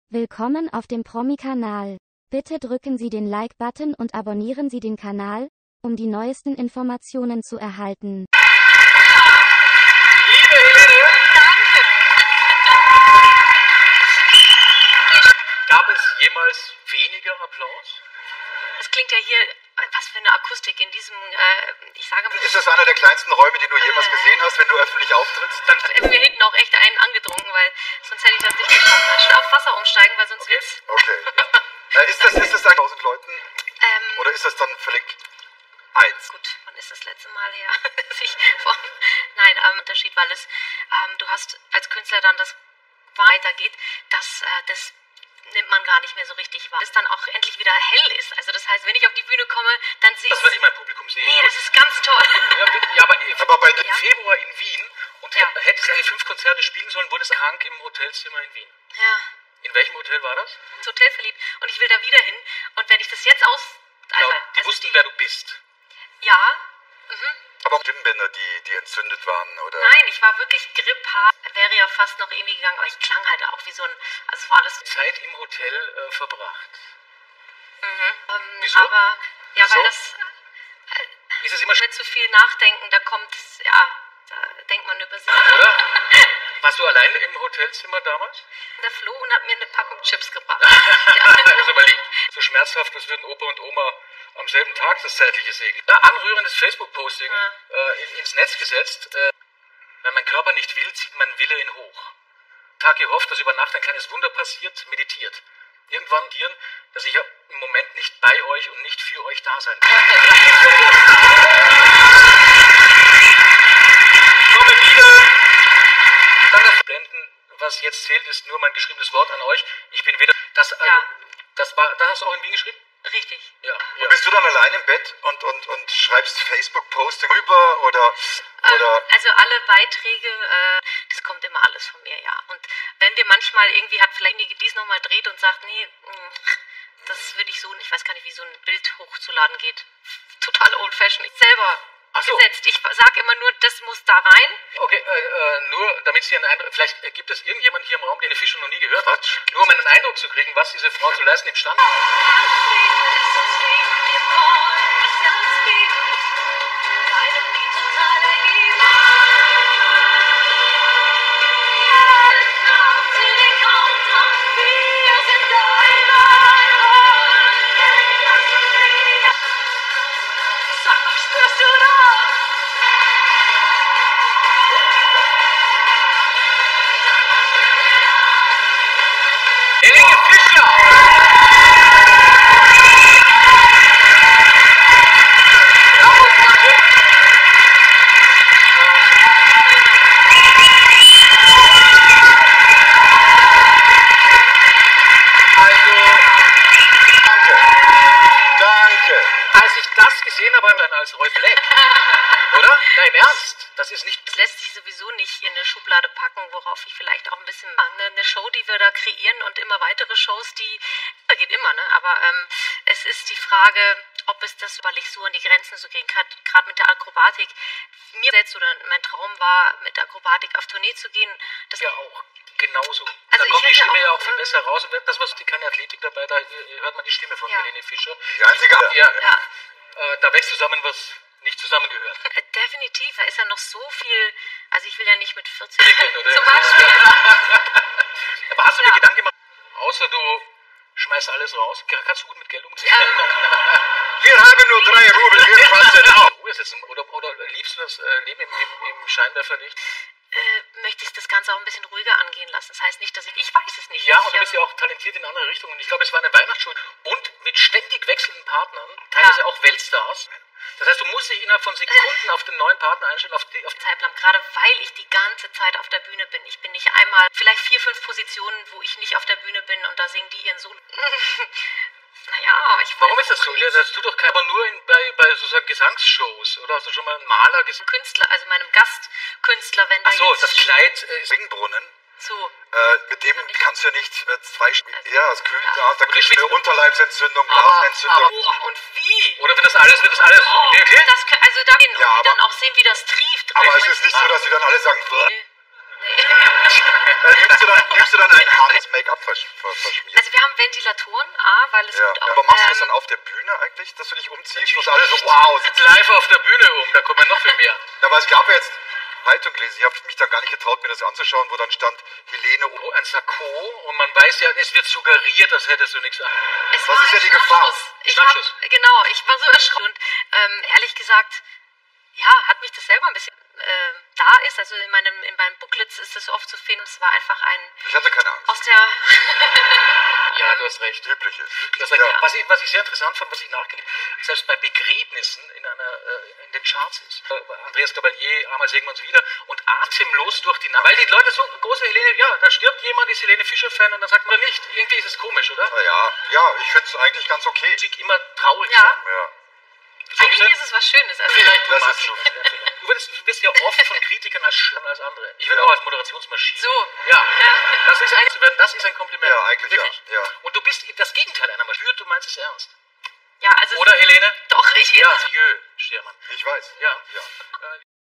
Willkommen auf dem Promi-Kanal. Bitte drücken Sie den Like-Button und abonnieren Sie den Kanal, um die neuesten Informationen zu erhalten. Liebe Helene, danke. Gab es jemals weniger Applaus? Es klingt ja hier, was für eine Akustik in diesem, ich sage mal... Ist das einer der kleinsten Räume, die du jemals gesehen hast, wenn du öffentlich auftrittst? Dann hätten wir hinten auch echt einen angetrunken, weil sonst hätte ich das nicht geschafft. Schnell auf Wasser umsteigen, weil sonst wird's... Okay. Ist das 1000 Leuten? Oder ist das dann völlig eins? Gut, wann ist das letzte Mal her, dass ich Nein, Unterschied, weil es, du hast als Künstler dann das weitergeht, das nimmt man gar nicht mehr so richtig wahr. Dass dann auch endlich wieder hell ist. Also das heißt, wenn ich auf die Bühne komme, dann sehe ich... Das, wenn ich mein Publikum sehe. Nee, das ist ganz toll. Ja, aber bei dem Ja. Februar in Wien und Ja. hättest eigentlich 5 Konzerte spielen sollen, wurde es krank im Hotelzimmer in Wien. Ja, In welchem Hotel war das? ins Hotel verliebt. Und ich will da wieder hin. Und wenn ich das jetzt Genau, die wussten, wer du bist. Ja, Aber Stimmbänder, die entzündet waren, oder? nein, ich war wirklich grippal. Wäre ja fast noch irgendwie gegangen, aber ich klang halt auch wie so ein... Also es war alles... Zeit im Hotel verbracht. Wieso? Aber, ja, Wieso? weil das... Ist es immer Mit zu viel nachdenken, da kommt... Ja, da denkt man über sich. oder? Warst du allein im Hotelzimmer damals? Der Flo und hat mir eine Packung Chips gebracht. Also überlegt, so schmerzhaft, als würden Opa und Oma am selben Tag das Zeitliche segnen. Ja, anrührendes Facebook-Posting ins Netz gesetzt. Wenn mein Körper nicht will, zieht mein Wille ihn hoch. Tag gehofft, dass über Nacht ein kleines Wunder passiert, meditiert. Irgendwann dienen, dass ich im Moment nicht bei euch und nicht für euch da sein kann. Ich komme wieder. Dann das Blenden, was jetzt zählt, ist nur mein geschriebenes Wort an euch. Ich bin wieder... Das hast du auch in Wien geschrieben? Richtig. Ja. Bist du dann allein im Bett und schreibst Facebook-Posting rüber oder Also alle Beiträge, das kommt immer alles von mir, ja. Und wenn wir manchmal irgendwie vielleicht dies nochmal dreht und sagt, nee, das würde ich so nicht, ich weiß gar nicht, wie so ein Bild hochzuladen geht. Total old-fashioned. Ich selber gesetzt. Ich sage immer nur, das muss da rein. Okay, nur damit Sie einen Eindruck... Vielleicht gibt es irgendjemand hier im Raum, der eine Fische noch nie gehört hat. Nur um einen Eindruck zu kriegen, was diese Frau zu leisten imstande ist. Spürst du das? Helene Fischer! Danke. Als ich das gesehen habe, dann als Roy Black. Oder? Nein, im Ernst. Das ist nicht... Das lässt sich sowieso nicht in eine Schublade packen, worauf ich vielleicht auch ein bisschen... Eine Show, die wir da kreieren und immer weitere Shows, da geht immer, ne? Aber es ist die Frage, ob es das, weil ich so an die Grenzen so gehen kann, gerade mit der Akrobatik. Mir selbst oder mein Traum war, mit Akrobatik auf Tournee zu gehen. Das Ja, auch. Genauso. Also Da ich kommt die hätte Stimme auch- ja auch viel besser raus. Und das war keine Athletik dabei, da hört man die Stimme von Ja. Helene Fischer. Die einzige. Ja, Ja, da wächst zusammen, was nicht zusammengehört. definitiv. Da ist ja noch so viel... Also ich will ja nicht mit 14... Oder? zum Beispiel. Aber hast du dir Gedanken gemacht, außer du schmeißt alles raus? Kannst du gut mit Geld umgehen? Wir haben nur 3 Rubel, wir passen auf. Ruhe sitzen oder liebst du das Leben im Scheinwerferlicht? Möchte ich das Ganze auch ein bisschen ruhiger angehen lassen. Das heißt nicht, dass ich weiß es nicht. Ja, und du bist ja auch talentiert in andere Richtungen. Ich glaube, es war eine Weihnachtsshow und mit ständig wechselnden Partnern, teilweise auch Weltstars. Das heißt, du musst dich innerhalb von Sekunden auf den neuen Partner einstellen, auf die Zeitplan, gerade weil ich die ganze Zeit auf der Bühne bin. Ich bin nicht einmal, vielleicht 4, 5 Positionen, wo ich nicht auf der Bühne bin und da singen die ihren Solo. Naja, ich Warum ist das so? Das tut doch keiner, aber nur bei sozusagen Gesangsshows. Oder hast du schon mal einen Maler gesehen? Künstler, also meinem Gastkünstler, wenn da Ach so, jetzt das Kleid ist... Ringbrunnen. so. Mit dem kannst du ja nicht 2 Stunden. Ja, es kühlt aus, da kriegst du schwitzt eine du. Unterleibsentzündung, Aber, Blasenentzündung. und wie? Oder wird das alles wirklich? Also da gehen Ja, und aber- dann auch sehen, wie das trieft. Aber Also es ist nicht so, dass sie dann alle sagen, Nee. Nimmst du dann ein hartes Make-up verschmiert? Also wir haben Ventilatoren, weil es gut auch... Aber machst du das dann auf der Bühne eigentlich, dass du dich umziehst? Und alle so, wow. Sitzt live auf der Bühne da kommt man noch viel mehr. Aber es gab ja jetzt Haltung gelesen, ich habe mich dann gar nicht getraut, mir das anzuschauen, wo dann stand, Helene... Ein Sakko und man weiß ja, es wird suggeriert, als hättest du nichts an. Was ist ja die Gefahr? Schnappschuss. Genau, ich war so erschrocken und ehrlich gesagt, ja, hat mich das selber ein bisschen... da ist, also in meinen Booklets ist es oft zu finden, es war einfach ein... Ich hatte keine Angst. Aus der... Ja, du hast recht. Übliche. Du hast recht. Ja. Was ich sehr interessant fand, was ich nachgelesen habe, selbst bei Begräbnissen in den Charts ist. Andreas Gabalier, einmal sehen wir uns wieder und atemlos durch die Nacht. Weil die Leute so große Helene, ja, da stirbt jemand, ist Helene Fischer-Fan und dann sagt man nicht. Irgendwie ist es komisch, oder? Ja, ich finde es eigentlich ganz okay. Musik immer traurig ja. sein. Ja. Eigentlich ist es was Schönes. Also Vielleicht das ist schon. Du wirst ja oft von Kritikern als schlimmer als andere. Ich werde auch als Moderationsmaschine. So. Ja. Das ist ein Kompliment. Ja, eigentlich wirklich. Ja. Und du bist das Gegenteil einer Maschine. Du meinst es ernst. Ja, also... Oder, Helene? Doch, Ja, Stiermann. Ich weiß. Ja.